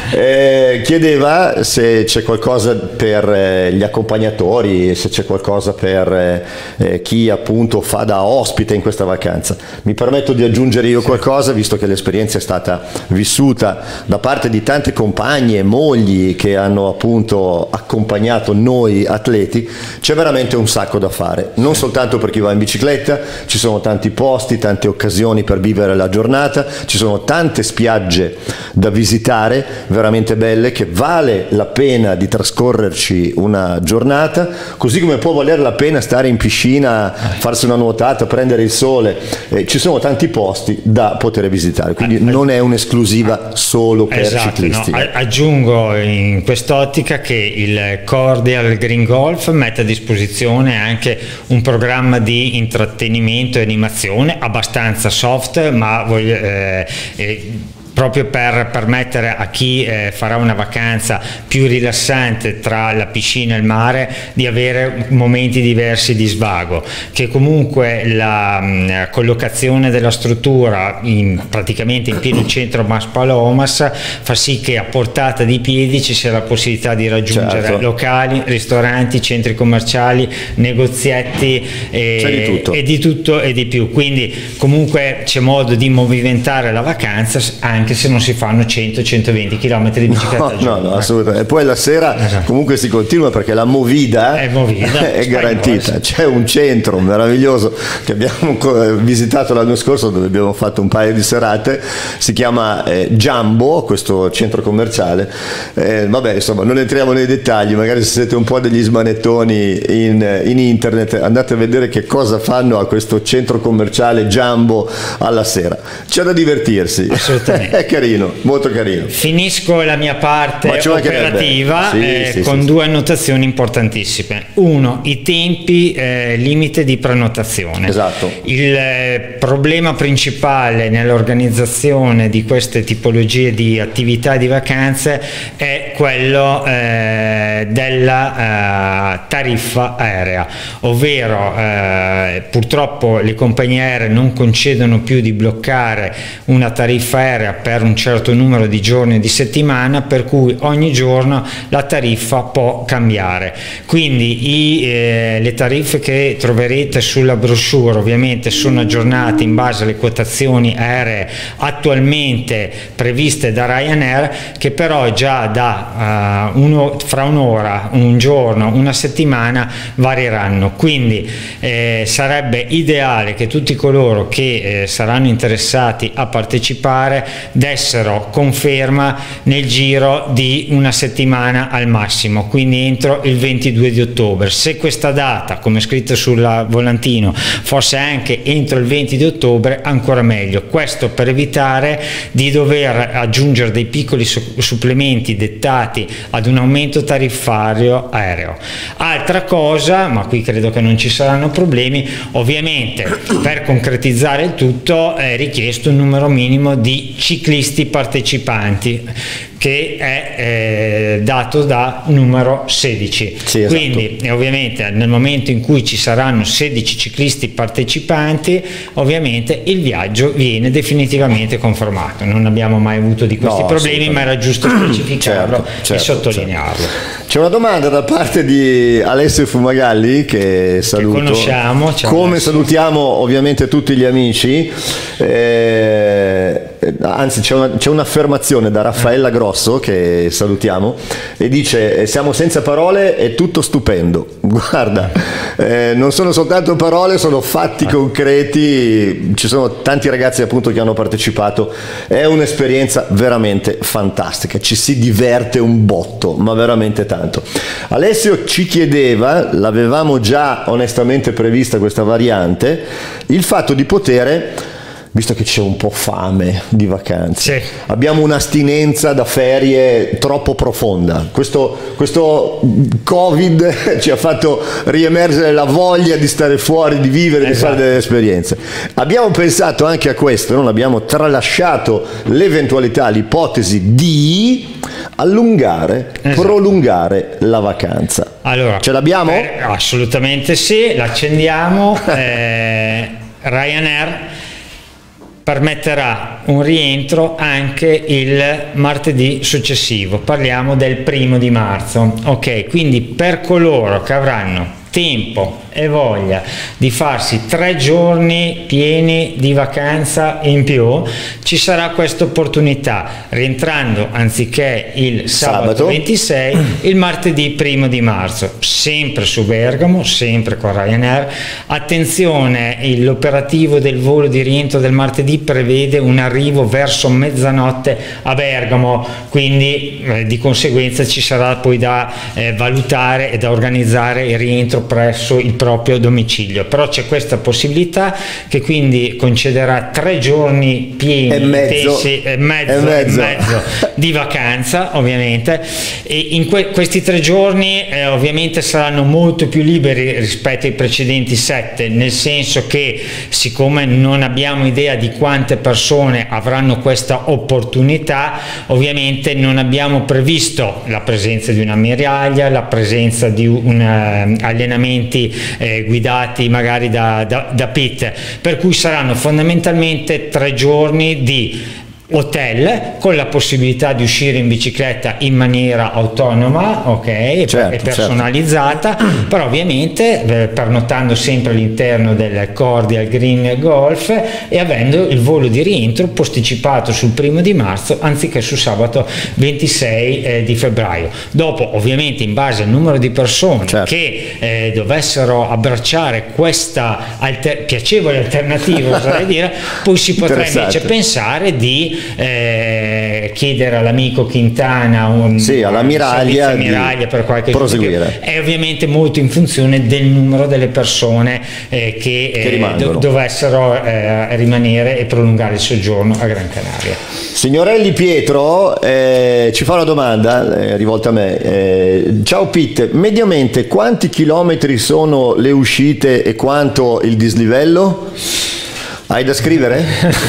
Speaker 1: Chiedeva se c'è qualcosa per gli accompagnatori, se c'è qualcosa per chi appunto fa da ospite in questa vacanza. Mi permetto di aggiungere io qualcosa, visto che l'esperienza è stata vissuta da parte di tante compagne e mogli che hanno appunto accompagnato noi atleti. C'è veramente un sacco da fare, non soltanto per chi va in bicicletta, ci sono tanti posti, tante occasioni per vivere la giornata, ci sono tante spiagge da visitare, veramente belle, che vale la pena di trascorrerci una giornata, così come può valer la pena stare in piscina, farsi una nuotata, prendere il sole. Ci sono tanti posti da poter visitare, quindi non è un'esclusiva solo per ciclisti.
Speaker 3: No, aggiungo in quest'ottica che il Cordial Green Golf mette a disposizione anche un programma di intrattenimento e animazione abbastanza soft, ma proprio per permettere a chi farà una vacanza più rilassante tra la piscina e il mare di avere momenti diversi di svago, che comunque la collocazione della struttura praticamente in pieno centro Maspalomas fa sì che a portata di piedi ci sia la possibilità di raggiungere locali, ristoranti, centri commerciali, negozietti e di tutto e di più, quindi comunque c'è modo di movimentare la vacanza anche se non si fanno 100-120 km di bicicletta al giorno.
Speaker 1: No, assolutamente. E poi la sera comunque si continua, perché la movida è garantita. C'è un centro meraviglioso che abbiamo visitato l'anno scorso, dove abbiamo fatto un paio di serate, si chiama Jumbo, questo centro commerciale. Vabbè, insomma, non entriamo nei dettagli, magari se siete un po' degli smanettoni in internet, andate a vedere che cosa fanno a questo centro commerciale Jumbo alla sera. C'è da divertirsi.
Speaker 3: Assolutamente.
Speaker 1: È carino, molto carino.
Speaker 3: Finisco la mia parte operativa con due annotazioni importantissime. Uno, i tempi limite di prenotazione.
Speaker 1: Esatto.
Speaker 3: Il problema principale nell'organizzazione di queste tipologie di attività di vacanze è quello della tariffa aerea, ovvero purtroppo le compagnie aeree non concedono più di bloccare una tariffa aerea per un certo numero di giorni di settimana, per cui ogni giorno la tariffa può cambiare. Quindi le tariffe che troverete sulla brochure ovviamente sono aggiornate in base alle quotazioni aeree attualmente previste da Ryanair, che però già da fra un'ora, un giorno, una settimana varieranno. Quindi sarebbe ideale che tutti coloro che saranno interessati a partecipare dessero conferma nel giro di una settimana al massimo, quindi entro il 22 di ottobre. Se questa data, come scritto sul volantino, fosse anche entro il 20 di ottobre, ancora meglio. Questo per evitare di dover aggiungere dei piccoli supplementi dettati ad un aumento tariffario aereo. Altra cosa, ma qui credo che non ci saranno problemi, ovviamente per concretizzare il tutto è richiesto un numero minimo di ciclisti partecipanti, che è dato da numero 16.
Speaker 1: Sì, esatto.
Speaker 3: Quindi ovviamente nel momento in cui ci saranno 16 ciclisti partecipanti, ovviamente il viaggio viene definitivamente confermato. Non abbiamo mai avuto di questi problemi, ma era giusto specificarlo e sottolinearlo.
Speaker 1: C'è una domanda da parte di Alessio Fumagalli, che saluto,
Speaker 3: che conosciamo.
Speaker 1: Come salutiamo ovviamente tutti gli amici. Anzi, c'è un'affermazione da Raffaella Grosso, che salutiamo, e dice: siamo senza parole, è tutto stupendo. Guarda, non sono soltanto parole, sono fatti concreti. Ci sono tanti ragazzi appunto che hanno partecipato, è un'esperienza veramente fantastica, ci si diverte un botto, ma veramente tanto. Alessio ci chiedeva, l'avevamo già onestamente prevista questa variante, il fatto di poter, visto che c'è un po' fame di vacanze, abbiamo un'astinenza da ferie troppo profonda, questo Covid ci ha fatto riemergere la voglia di stare fuori, di vivere, di fare delle esperienze. Abbiamo pensato anche a questo, non abbiamo tralasciato l'eventualità, l'ipotesi di allungare, prolungare la vacanza.
Speaker 3: Allora,
Speaker 1: ce l'abbiamo?
Speaker 3: Assolutamente sì, l'accendiamo. Ryanair permetterà un rientro anche il martedì successivo, parliamo del 1° di marzo. Ok, quindi per coloro che avranno tempo e voglia di farsi 3 giorni pieni di vacanza in più, ci sarà questa opportunità, rientrando anziché il sabato 26, il martedì 1 di marzo, sempre su Bergamo, sempre con Ryanair. Attenzione, l'operativo del volo di rientro del martedì prevede un arrivo verso mezzanotte a Bergamo, quindi di conseguenza ci sarà poi da valutare e da organizzare il rientro presso il proprio domicilio, però c'è questa possibilità che quindi concederà 3 giorni pieni
Speaker 2: e mezzo
Speaker 3: di vacanza, ovviamente, e in questi 3 giorni ovviamente saranno molto più liberi rispetto ai precedenti 7, nel senso che siccome non abbiamo idea di quante persone avranno questa opportunità, ovviamente non abbiamo previsto la presenza di un'ammiraglia, la presenza di allenamenti guidati magari da pit, per cui saranno fondamentalmente 3 giorni di hotel con la possibilità di uscire in bicicletta in maniera autonoma, ok, e personalizzata, però ovviamente pernottando sempre all'interno del Cordial Green Golf e avendo il volo di rientro posticipato sul 1 di marzo anziché su sabato 26 di febbraio. Dopo, ovviamente, in base al numero di persone che dovessero abbracciare questa piacevole alternativa, oserei dire, poi si potrà invece pensare di chiedere all'amico Quintana
Speaker 2: all'ammiraglia
Speaker 3: per qualche
Speaker 2: proseguire.
Speaker 3: È ovviamente molto in funzione del numero delle persone che dovessero rimanere e prolungare il soggiorno a Gran Canaria.
Speaker 2: Signorelli Pietro ci fa una domanda rivolta a me. Ciao Pete, mediamente quanti chilometri sono le uscite e quanto il dislivello? Hai da scrivere?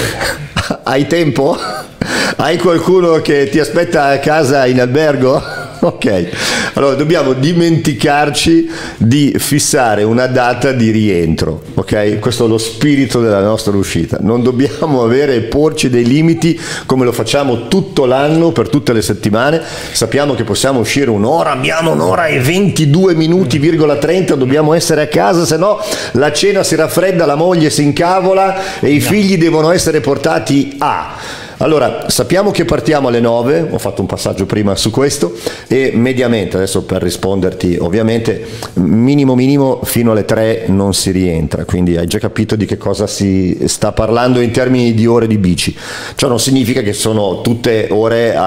Speaker 2: Hai tempo? Hai qualcuno che ti aspetta a casa in albergo? Ok, allora dobbiamo dimenticarci di fissare una data di rientro, ok? Questo è lo spirito della nostra uscita. Non dobbiamo avere e porci dei limiti come lo facciamo tutto l'anno, per tutte le settimane. Sappiamo che possiamo uscire un'ora, abbiamo un'ora e 22 minuti,30, dobbiamo essere a casa, se no la cena si raffredda, la moglie si incavola e i figli devono essere portati a... Allora, sappiamo che partiamo alle 9, ho fatto un passaggio prima su questo, e mediamente, adesso per risponderti, ovviamente minimo fino alle 3 non si rientra, quindi hai già capito di che cosa si sta parlando in termini di ore di bici. Ciò non significa che sono tutte ore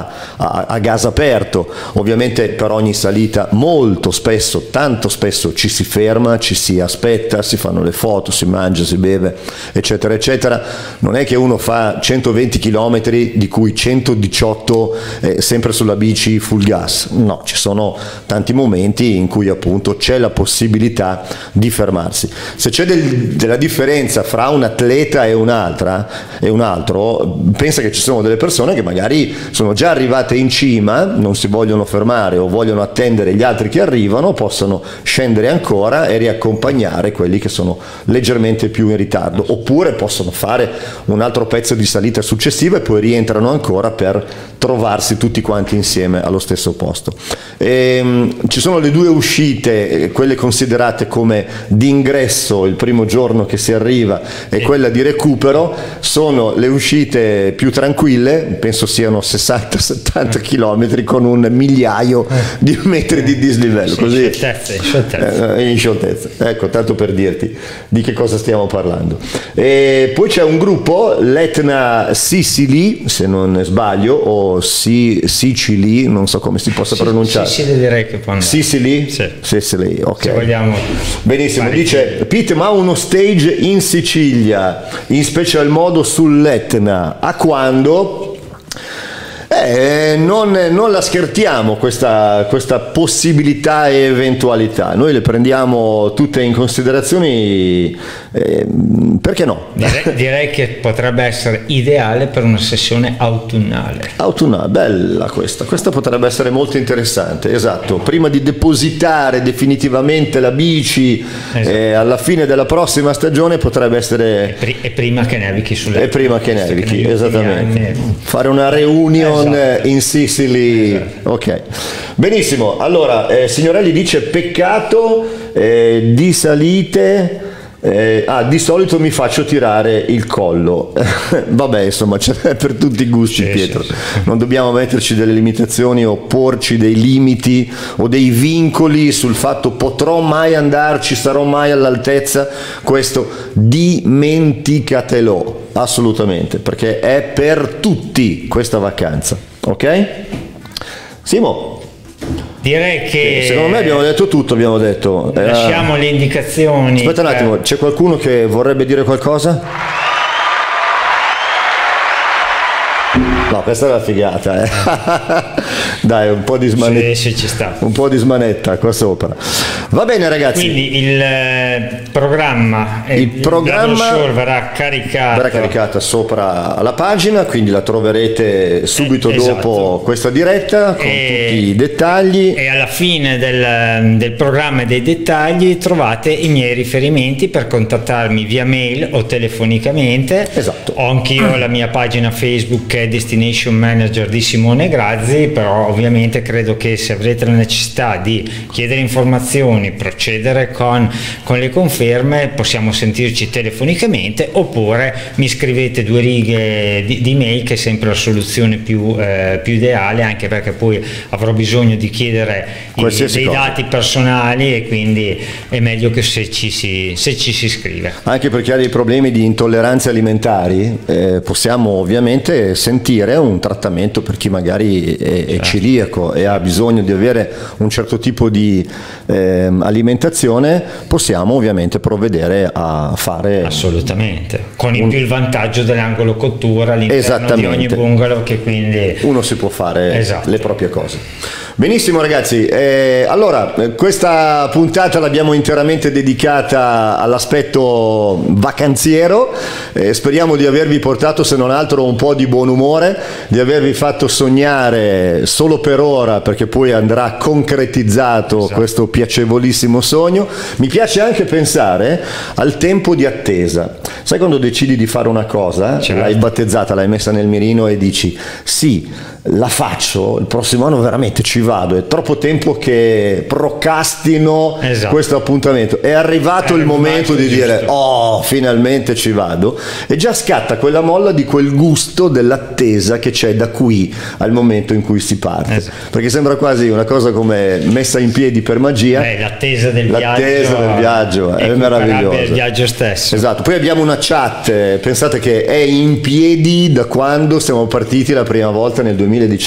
Speaker 2: a gas aperto, ovviamente per ogni salita molto spesso, tanto spesso ci si ferma, ci si aspetta, si fanno le foto, si mangia, si beve, eccetera eccetera. Non è che uno fa 120 chilometri di cui 118 sempre sulla bici full gas, no, ci sono tanti momenti in cui appunto c'è la possibilità di fermarsi. Se c'è della differenza fra un atleta e un altro, pensa che ci sono delle persone che magari sono già arrivate in cima, non si vogliono fermare o vogliono attendere gli altri che arrivano, possono scendere ancora e riaccompagnare quelli che sono leggermente più in ritardo, oppure possono fare un altro pezzo di salita successiva e poi rientrano ancora per trovarsi tutti quanti insieme allo stesso posto. Ci sono le 2 uscite, quelle considerate come di ingresso il primo giorno che si arriva e quella di recupero, sono le uscite più tranquille, penso siano 60-70 km con un migliaio di metri di dislivello, così in scioltezza. Ecco, tanto per dirti di che cosa stiamo parlando. E poi c'è un gruppo, l'Etna Sicily, se non sbaglio, o Sicily, non so come si possa pronunciare.
Speaker 3: Sicily direi che può andare.
Speaker 2: Sicily?
Speaker 3: Sì.
Speaker 2: Sicily, ok.
Speaker 3: Se vogliamo.
Speaker 2: Benissimo, dice Pete, ma uno stage in Sicilia, in special modo sull'Etna, a quando? Non la scherziamo questa possibilità e eventualità, noi le prendiamo tutte in considerazione, perché no?
Speaker 3: Direi che potrebbe essere ideale per una sessione autunnale.
Speaker 2: Autunnale, bella questa potrebbe essere molto interessante, esatto, prima di depositare definitivamente la bici, esatto. Alla fine della prossima stagione potrebbe essere...
Speaker 3: E prima che nevichi sulle...
Speaker 2: E prima che nevichi, esattamente. Fare una reunion, esatto, in Sicily, esatto. Ok, benissimo. Allora, Signorelli dice peccato
Speaker 1: di salite. Di solito mi faccio tirare il collo. Vabbè, insomma, c'è per tutti i gusti, sì, Pietro. Sì. Non dobbiamo metterci delle limitazioni o porci dei limiti o dei vincoli sul fatto potrò mai andarci, sarò mai all'altezza. Questo dimenticatelo, assolutamente, perché è per tutti questa vacanza, ok? Simo?
Speaker 3: Direi che
Speaker 1: secondo me abbiamo detto tutto, abbiamo detto.
Speaker 3: Lasciamo le indicazioni.
Speaker 1: Aspetta un attimo, c'è qualcuno che vorrebbe dire qualcosa? No, questa è la figata, Dai, un po' di smanetta.
Speaker 3: Sì, ci sta.
Speaker 1: Un po' di smanetta qua sopra. Va bene, ragazzi.
Speaker 3: Quindi il programma verrà
Speaker 1: caricata sopra la pagina, quindi la troverete subito dopo questa diretta con tutti i dettagli.
Speaker 3: E alla fine del programma e dei dettagli trovate i miei riferimenti per contattarmi via mail o telefonicamente.
Speaker 1: Esatto.
Speaker 3: Ho anch'io la mia pagina Facebook che è Destination Manager di Simone Grazzi, però ovviamente credo che se avrete la necessità di chiedere informazioni, procedere con le conferme, possiamo sentirci telefonicamente, oppure mi scrivete 2 righe di mail, che è sempre la soluzione più ideale, anche perché poi avrò bisogno di chiedere dei dati personali, e quindi è meglio che se ci si scrive.
Speaker 1: Anche per chi ha dei problemi di intolleranze alimentari, possiamo ovviamente sentire un trattamento per chi magari è celiaco e ha bisogno di avere un certo tipo di alimentazione, possiamo ovviamente provvedere a fare
Speaker 3: assolutamente, con in più il vantaggio dell'angolo cottura all'interno di ogni bungalow, che quindi
Speaker 1: uno si può fare le proprie cose. Benissimo, ragazzi, allora questa puntata l'abbiamo interamente dedicata all'aspetto vacanziero, speriamo di avervi portato, se non altro, un po' di buon umore, di avervi fatto sognare solo per ora, perché poi andrà concretizzato questo piacevolissimo sogno. Mi piace anche pensare al tempo di attesa. Sai quando decidi di fare una cosa, l'hai battezzata, l'hai messa nel mirino e dici sì, la faccio, il prossimo anno veramente ci vado, è troppo tempo che procrastino questo appuntamento, è arrivato il momento di dire oh, finalmente ci vado, e già scatta quella molla di quel gusto dell'attesa che c'è da qui al momento in cui si parte, perché sembra quasi una cosa come messa in piedi per magia.
Speaker 3: L'attesa del
Speaker 1: viaggio è meravigliosa,
Speaker 3: il viaggio stesso.
Speaker 1: Esatto. Poi abbiamo una chat, pensate che è in piedi da quando siamo partiti la prima volta nel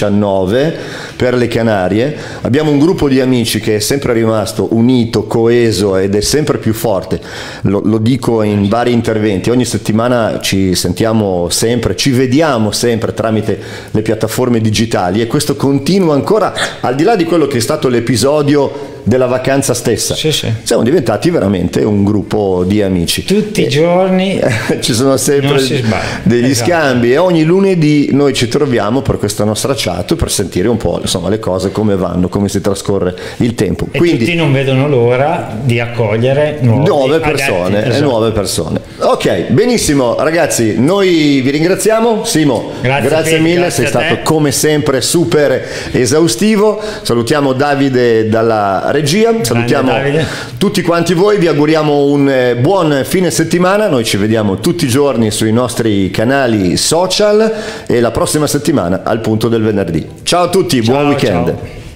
Speaker 1: 2019 per le Canarie. Abbiamo un gruppo di amici che è sempre rimasto unito, coeso ed è sempre più forte. Lo dico in vari interventi, ogni settimana ci sentiamo sempre, ci vediamo sempre tramite le piattaforme digitali, e questo continua ancora al di là di quello che è stato l'episodio della vacanza stessa. Siamo diventati veramente un gruppo di amici.
Speaker 3: Tutti i giorni
Speaker 1: ci sono sempre degli scambi, e ogni lunedì noi ci troviamo per questa nostra chat per sentire un po', insomma, le cose come vanno, come si trascorre il tempo.
Speaker 3: E quindi tutti non vedono l'ora di accogliere nuove
Speaker 1: persone. Ok, benissimo, ragazzi, noi vi ringraziamo. Simo, grazie mille, sei stato come sempre super esaustivo. Salutiamo Davide dalla regia, salutiamo tutti quanti voi, vi auguriamo un buon fine settimana. Noi ci vediamo tutti i giorni sui nostri canali social, e la prossima settimana al punto del venerdì. Ciao a tutti, buon weekend.
Speaker 3: Ciao.